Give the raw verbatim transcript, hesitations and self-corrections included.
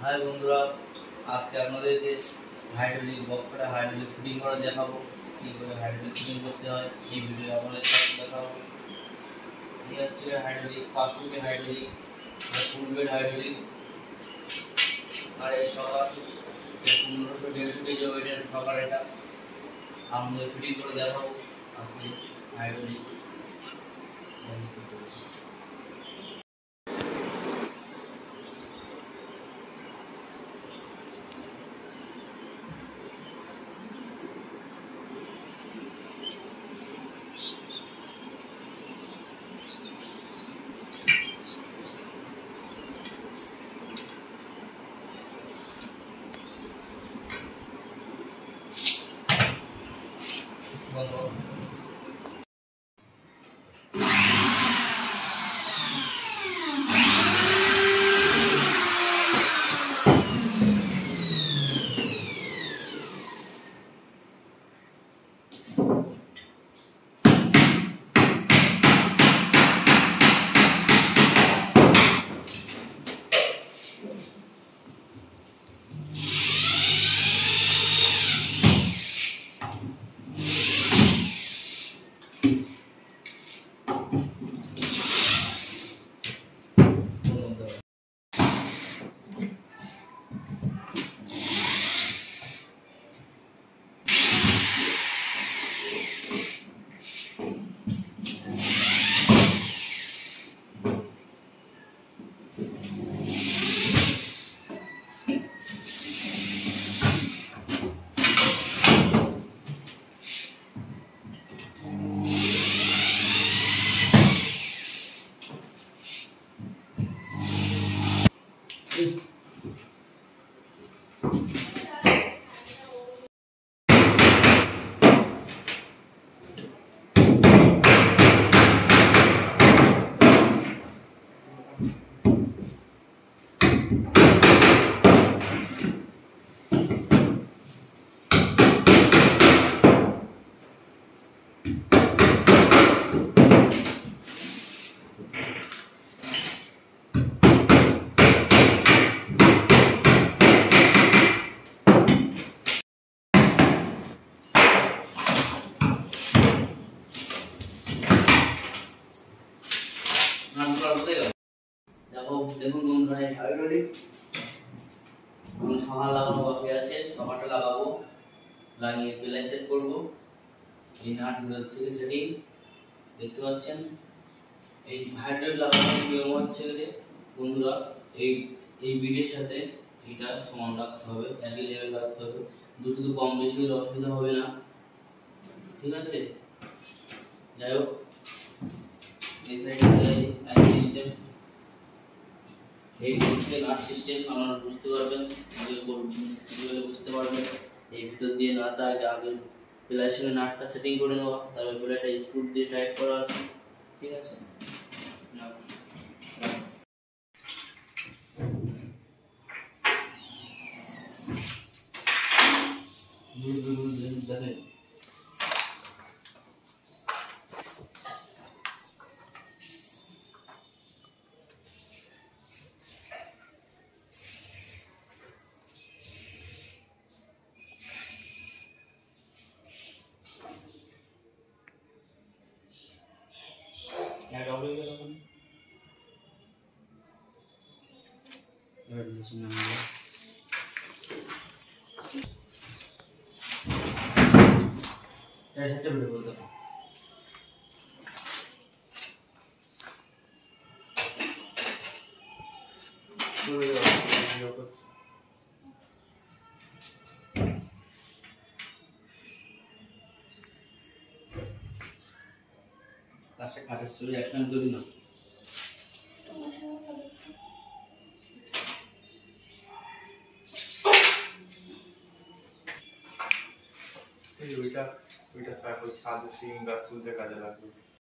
High বন্ধুরা, আজকে আপনাদেরকে হাইড্রোলিক বক্সটা হাইড্রোলিক ফিটিং করা দেখাবো। কী করে হাইড্রোলিক ফিটিং করতে হয় এই ভিডিও আপনাদের সাথে দেখাবো। এই হচ্ছে হাইড্রোলিক, পাঁচ ফুটের হাইড্রোলিক, ফুল বেড হাইড্রোলিক, আর এর সকাল পনেরোশো দেড়শো কেজি ওয়েটের সকাল। এটা আমাদের ফিটিং করে দেখাবো আজকে হাইড্রোলিক। দেখো দেখুন বন্ধুরা, হাইড্রোলিক সকাল লাগানো বাকি আছে, সকালটা লাগাবো, লাগিয়ে প্লাই সেট করবো। এই নাট ভিতর থেকে সেটিং দেখতে পাচ্ছেন। এই হাইড্রোলিক লাগানোর নিয়ম হচ্ছে যে বন্ধুরা, এই এই বিডের সাথে এটা সমান রাখতে হবে, একই লেভেল রাখতে হবে। দু শুধু কম বেশি হলে অসুবিধা হবে না, ঠিক আছে। যাই হোক, এই সাইডে একই সিস্টেম, এই ভিতরে নাট সিস্টেম আপনারা বুঝতে পারবেন, মিস্ত্রি হলে বুঝতে পারবেন। এই ভিতর দিয়ে নাট আগে আগে প্লাই সঙ্গে নাটটা সেটিং করে নেওয়া, তারপর প্লাইটা স্ক্রু দিয়ে টাইট করা আছে, ঠিক আছে না। দেখেন এটা হবে গেল কোন এবার মেশিন নামাবো। এটা সেটা ভিডিও বলতে হবে। লাস্টে কাটের সঙ্গে অ্যাকশন করি না। এই ওইটা ওইটা তারপর ছাদে সিলিং গাছ তুলতে কাজে লাগবে।